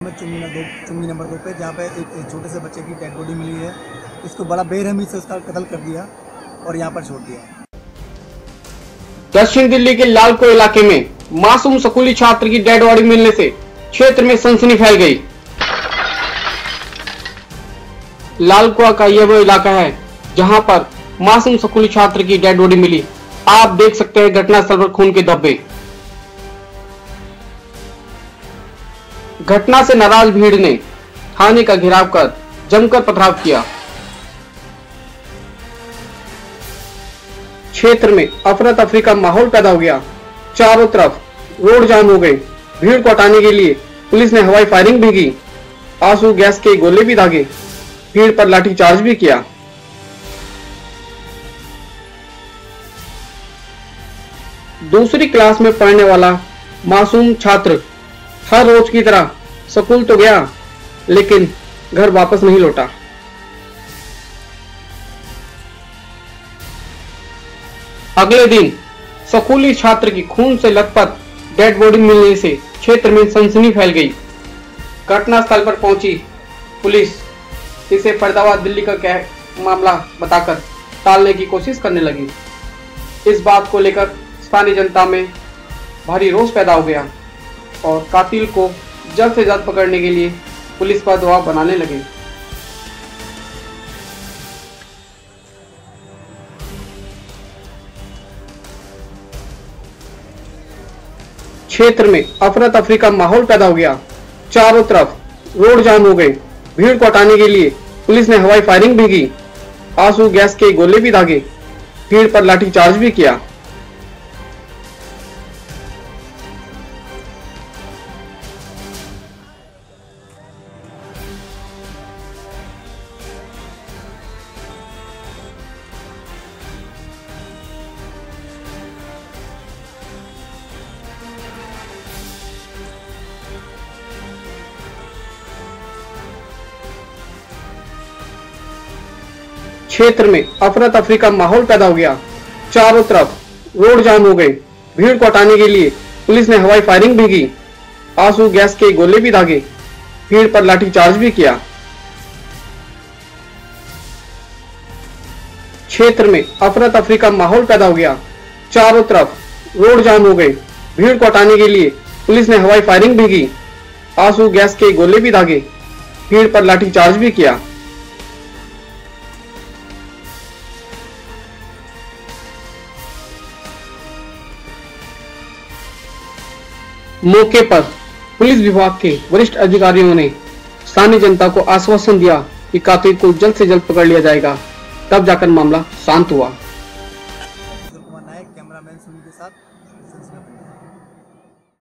में चुंगी नंबर 2 पे, जहाँ पे एक छोटे से बच्चे की डेड बॉडी मिली है। इसको बड़ा बेरहमी से उसका कत्ल कर दिया और यहाँ पर छोड़ दिया। दक्षिण दिल्ली के लालको इलाके में मासूम स्कूली छात्र की डेड बॉडी मिलने से क्षेत्र में सनसनी फैल गई। लालकुआ का यह वो इलाका है जहां पर मासूम स्कूली छात्र की डेड बॉडी मिली। आप देख सकते हैं घटनास्थल पर खून के धब्बे। घटना से नाराज भीड़ ने थाने का घेराव कर जमकर पथराव किया। क्षेत्र में अफरा तफरी का माहौल पैदा हो गया। चारों तरफ रोड जाम हो गए। भीड़ को हटाने के लिए पुलिस ने हवाई फायरिंग भी की। आंसू गैस के गोले भी दागे। भीड़ पर लाठीचार्ज भी किया। दूसरी क्लास में पढ़ने वाला मासूम छात्र हर रोज की तरह स्कूल तो गया, लेकिन घर वापस नहीं लौटा। अगले दिन स्कूली छात्र की खून से लथपथ डेड बॉडी मिलने से क्षेत्र में सनसनी फैल गई। घटनास्थल पर पहुंची पुलिस इसे फरीदाबाद दिल्ली का मामला बताकर टालने की कोशिश करने लगी। इस बात को लेकर स्थानीय जनता में भारी रोष पैदा हो गया और कातिल को जल्द से जल्द पकड़ने के लिए पुलिस पर दबाव बनाने लगे। क्षेत्र में अफरा तफरी का माहौल पैदा हो गया। चारों तरफ रोड जाम हो गए। भीड़ को हटाने के लिए पुलिस ने हवाई फायरिंग भी की। आंसू गैस के गोले भी दागे। भीड़ पर लाठीचार्ज भी किया। क्षेत्र में अफरा तफरी का माहौल पैदा हो गया। चारों तरफ रोड जाम हो गए। भीड़ को हटाने के लिए पुलिस ने हवाई फायरिंग भी की। आंसू गैस के गोले भी दागे। भीड़ पर लाठीचार्ज भी किया। क्षेत्र में अफरा तफरी का माहौल पैदा हो गया। चारों तरफ रोड जाम हो गए। भीड़ को हटाने के लिए पुलिस ने हवाई फायरिंग भी की। आंसू गैस के गोले भी दागे। भीड़ पर लाठीचार्ज भी किया। मौके पर पुलिस विभाग के वरिष्ठ अधिकारियों ने स्थानीय जनता को आश्वासन दिया कि कातिल को जल्द से जल्द पकड़ लिया जाएगा। तब जाकर मामला शांत हुआ। कैमरामैन सुनील के साथ।